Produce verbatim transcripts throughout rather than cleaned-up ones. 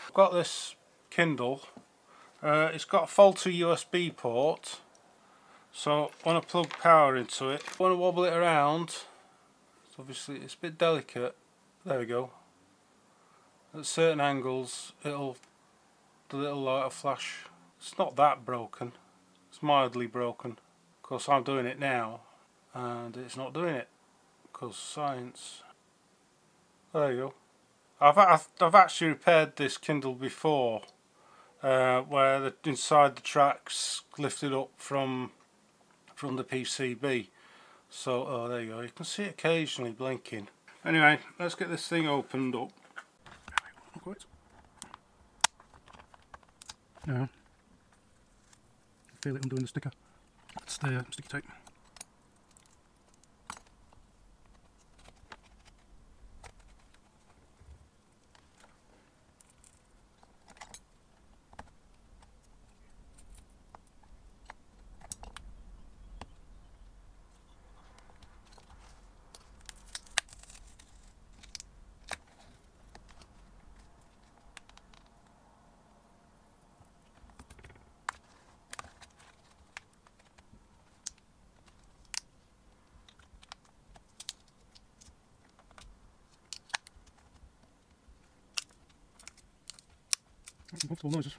Got this Kindle. Uh, it's got a faulty U S B port, so when I plug power into it, when I wobble it around, so obviously it's a bit delicate. There we go. At certain angles, it'll the little light will flash. It's not that broken. It's mildly broken. Of course, I'm doing it now, and it's not doing it because science. There you go. I've I've, I've actually repaired this Kindle before. Uh, where the inside the tracks lifted up from from the P C B. So, oh, there you go. You can see it occasionally blinking. Anyway, let's get this thing opened up. Now, feel it undoing the sticker. That's the uh, sticky tape. Multiple noises.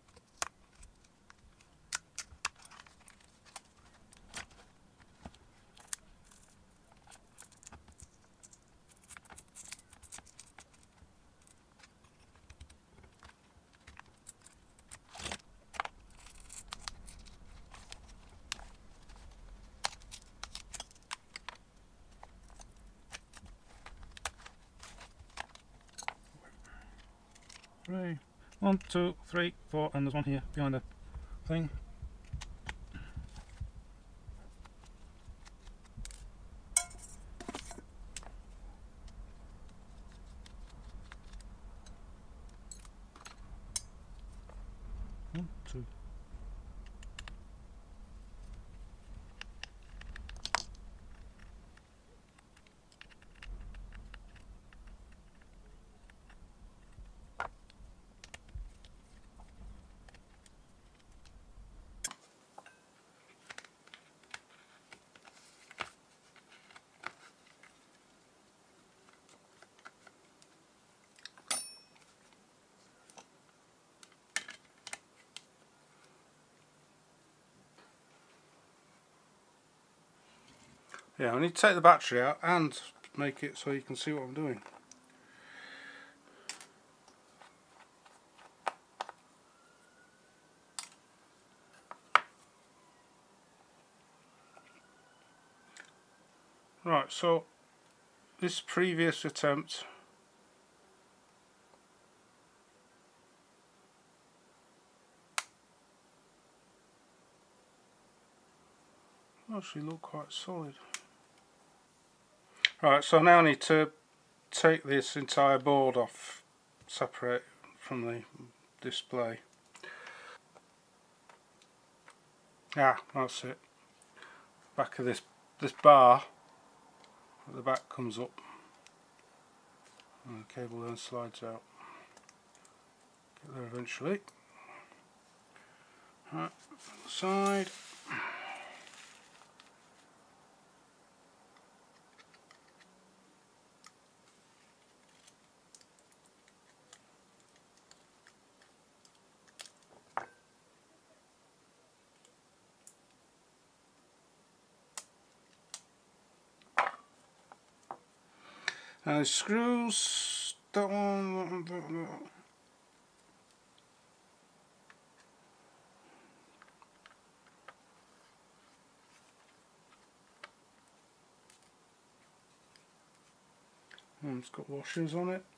Three. One, two, three, four, and there's one here behind the thing. One, two. Yeah, I need to take the battery out and make it so you can see what I'm doing. Right, so this previous attempt actually looked quite solid. Right, so now I need to take this entire board off, separate from the display. Ah, that's it. Back of this this bar at the back comes up and the cable then slides out. Get there eventually. Right, side. Now the screws, that one, that one. Oh, it's got washers on it.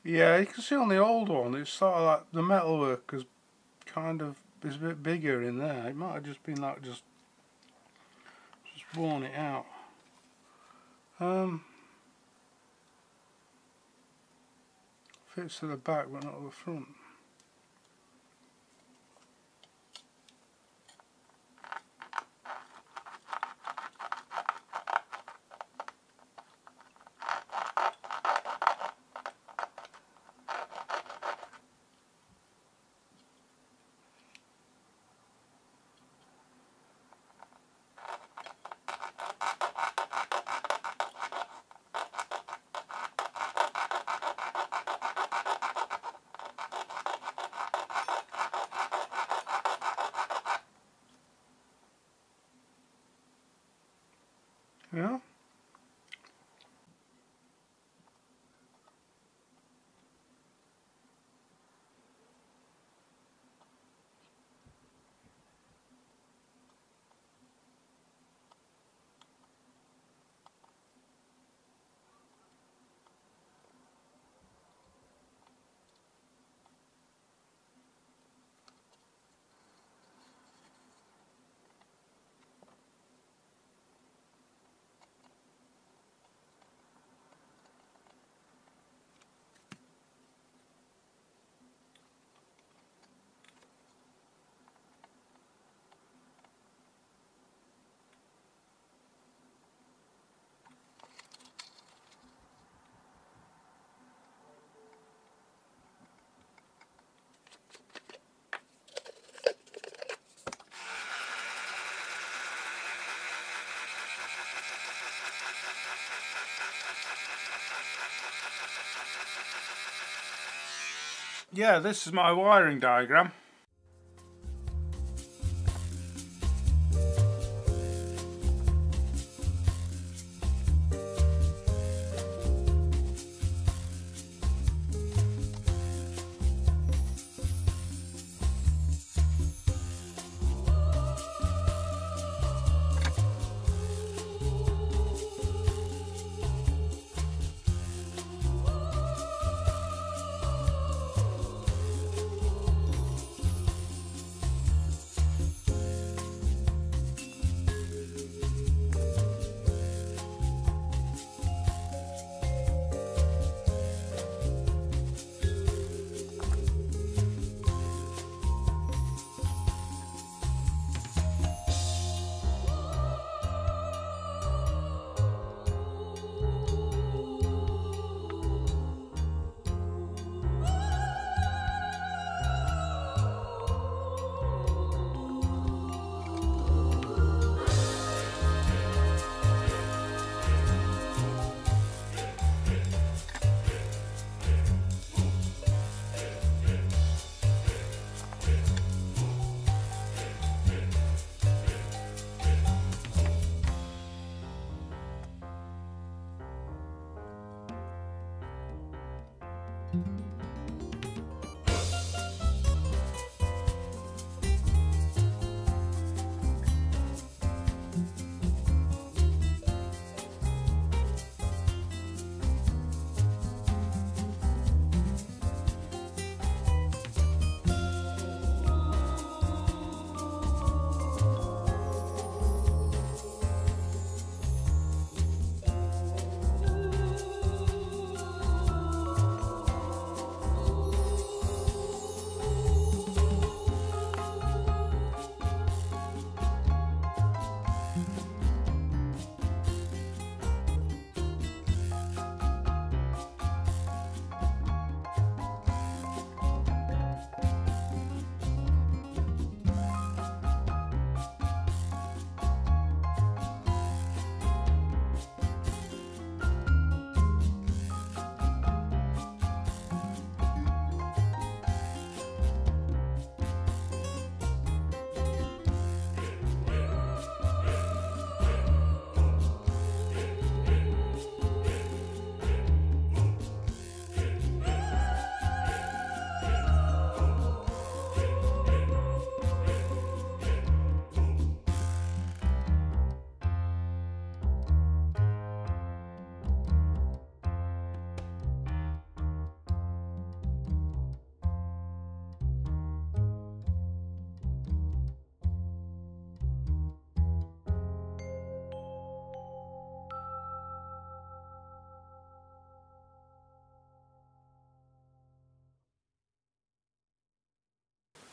Yeah, you can see on the old one, it's sort of like the metalwork is kind of is a bit bigger in there. It might have just been like just just worn it out. Um, fits to the back but not to the front. Yeah. Yeah, this is my wiring diagram.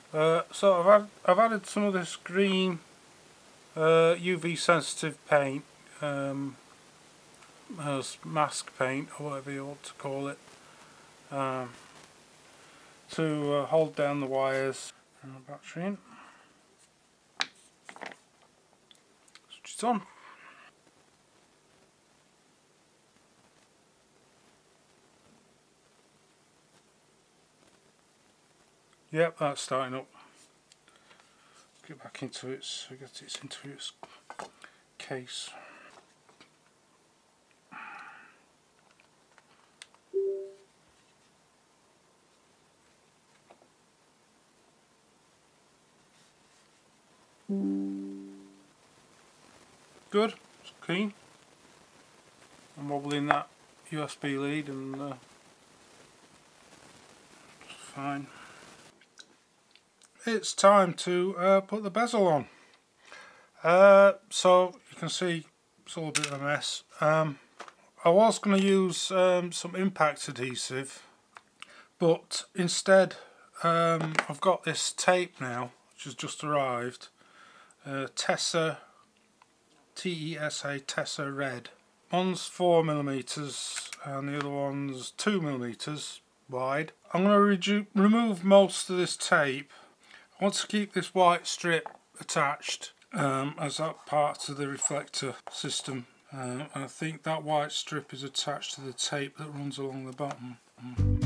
Uh, so I've, add, I've added some of this green uh, U V sensitive paint, um, as mask paint or whatever you want to call it, um, to uh, hold down the wires. And the battery in. Switch it on. Yep, that's starting up. Get back into it so get it into its case. Good, it's clean. I'm wobbling that U S B lead and uh, it's fine. It's time to uh, put the bezel on. Uh, so you can see it's all a bit of a mess. Um, I was going to use um, some impact adhesive, but instead um, I've got this tape now, which has just arrived. Uh, Tessa, T E S A, Tessa Red. One's four millimeters and the other one's two millimeters wide. I'm going to remove most of this tape. I want to keep this white strip attached um, as that part of the reflector system. Uh, and I think that white strip is attached to the tape that runs along the bottom. Mm.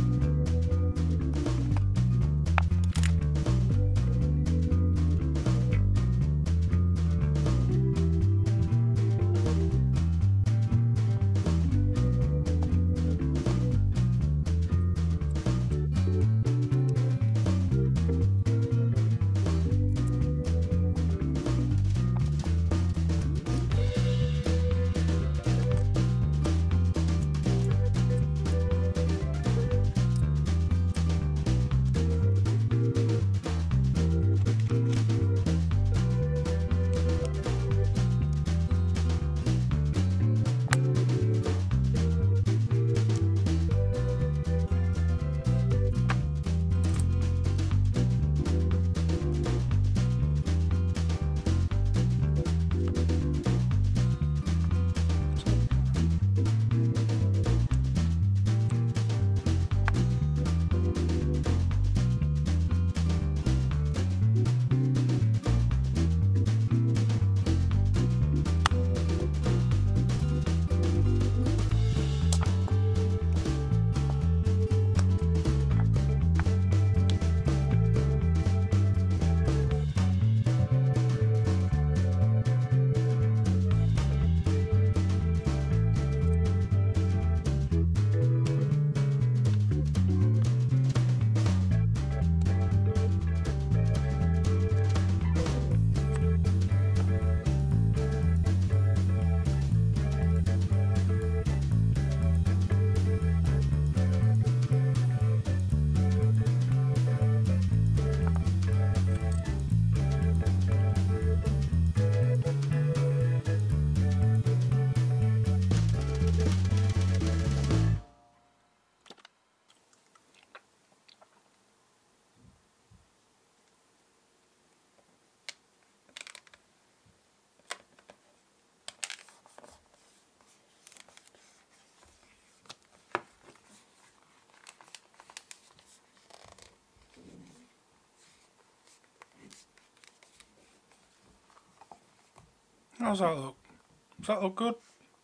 How's that look? Does that look good?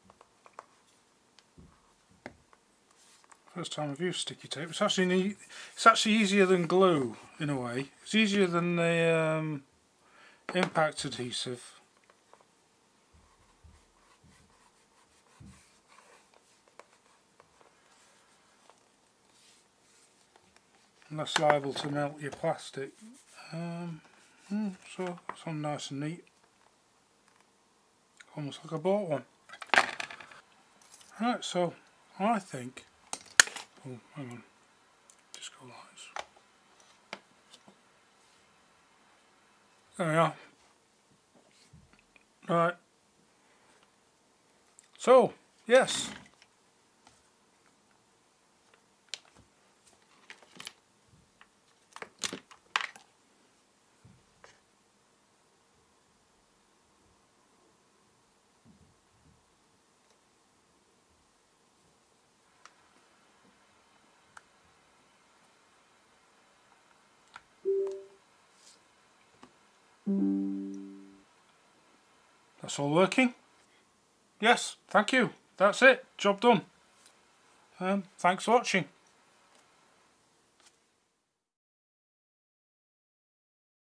First time I've used sticky tape. It's actually neat. It's actually easier than glue in a way. It's easier than the um, impact adhesive. And less liable to melt your plastic. Um, so it's on nice and neat. Almost like I bought one. Right, so I think. Oh, hang on. Disco lights. There we are. Right. So, yes. That's all working? Yes, thank you. That's it. Job done. Um, thanks for watching.